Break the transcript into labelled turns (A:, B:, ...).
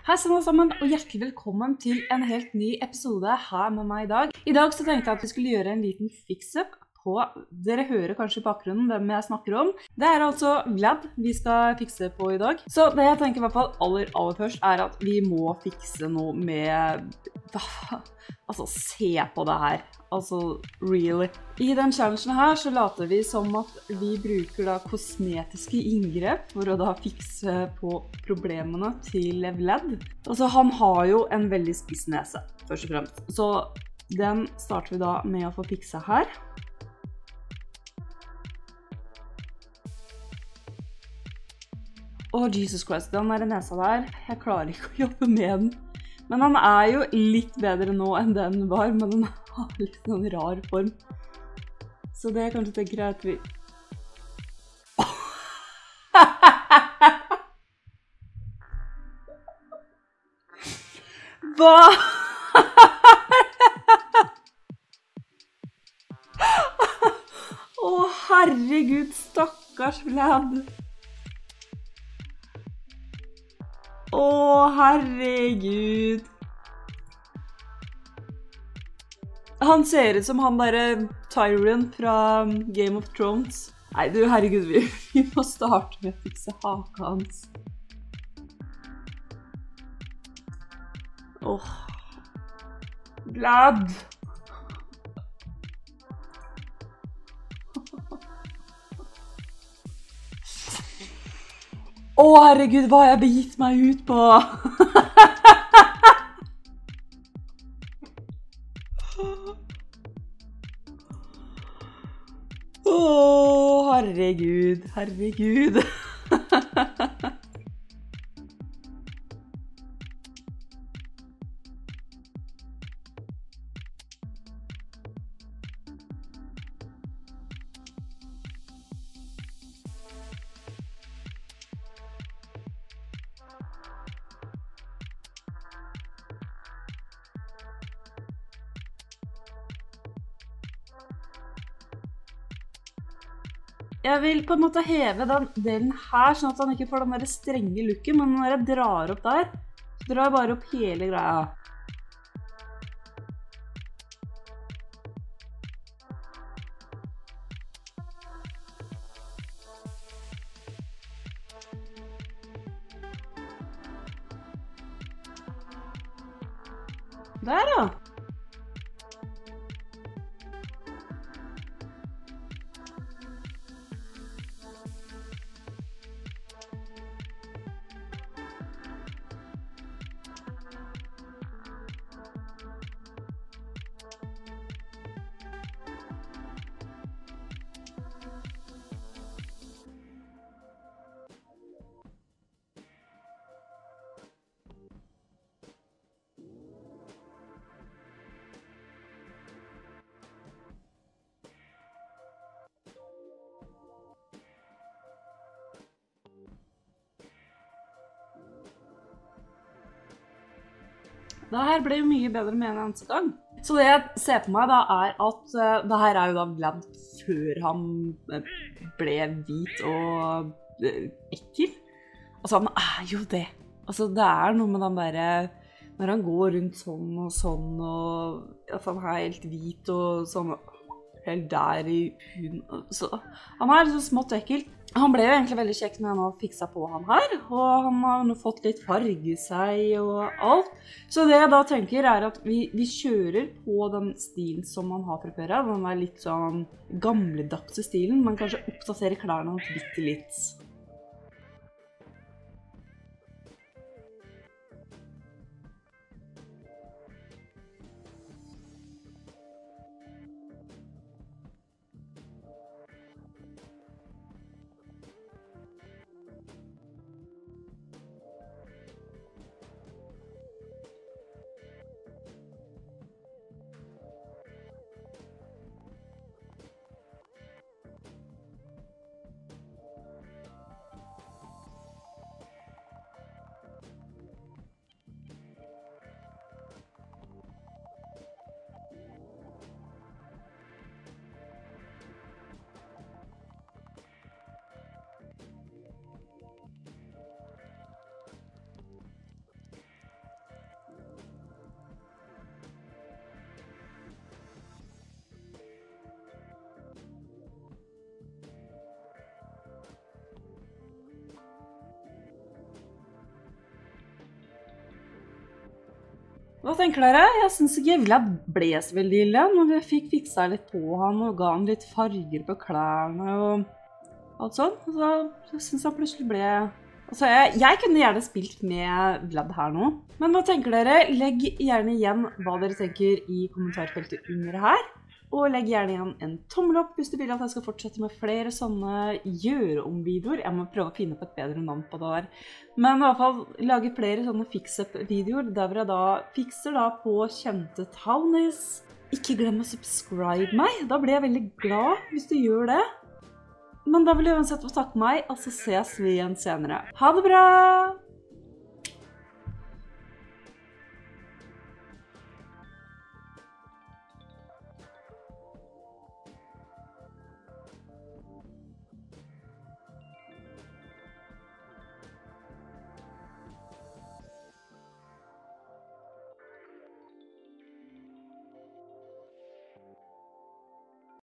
A: Hei alle sammen, og hjertelig velkommen til en helt ny episode her med meg i dag. I dag så tenkte jeg at vi skulle gjøre en liten fix-up på, dere hører kanskje i bakgrunnen hvem jeg snakker om. Det er altså Vlad vi skal fikse på i dag. Så det jeg tenker i hvert fall aller først er at vi må fikse noe med, altså se på det her. Altså, really. I den challengen her så later vi som at vi bruker da kosmetiske inngrep for å da fikse på problemene til Vlad. Altså, han har jo en veldig spiss nese, først og fremst. Så den starter vi da med å få fikse her. Åh, Jesus Christ, den der nesa der, jeg klarer ikke å jobbe med den. Men han er jo litt bedre nå enn den var, men den har litt sånn rar form. Så det er kanskje tenker jeg at vi... Hva? Åh, herregud, stakkars Vlad. Åh, herregud. Han ser ut som han der Tyrion fra Game of Thrones. Nei, du, herregud, vi må starte med å fikse haka hans. Åh. Vlad. Åh, herregud, hva har jeg begitt meg ut på? Åh, herregud. Jeg vil på en måte heve den delen her, sånn at han ikke får den der strenge looken, men når jeg drar opp der, så drar jeg bare opp hele greia. Der da! Det her ble jo mye bedre med en eneste gang. Så det jeg ser på meg da er at det her er jo da Vlad før han ble hvit og ekkel. Altså han er jo det. Altså det er noe med den der, når han går rundt sånn og at han er helt hvit og sånn, helt der i huden. Så han er så smått ekkel. Han ble jo egentlig veldig kjekk når jeg nå fiksa på han her, og han har nå fått litt farge seg og alt. Så det jeg da tenker er at vi kjører på den stilen som han har fra før av. Den er litt sånn gamledagse stilen, men kanskje oppdaterer klærne hans bitte litt. Hva tenker dere? Jeg synes ikke Vlad ble så veldig ille, når vi fikk fiksa litt på han og ga han litt farger på klærne og alt sånt. Så synes jeg plutselig ble... Altså, jeg kunne gjerne spilt med Vlad her nå. Men hva tenker dere? Legg gjerne igjen hva dere tenker i kommentarfeltet under her. Og legg gjerne igjen en tommel opp hvis du vil at jeg skal fortsette med flere sånne gjøre-om-videoer. Jeg må prøve å finne på et bedre navn på det der. Men i hvert fall lage flere sånne fix-up-videoer der hvor jeg da fikser da på kjente townies. Ikke glem å subscribe meg, da blir jeg veldig glad hvis du gjør det. Men da vil jeg uansett få takke meg, og så ses vi igjen senere. Ha det bra!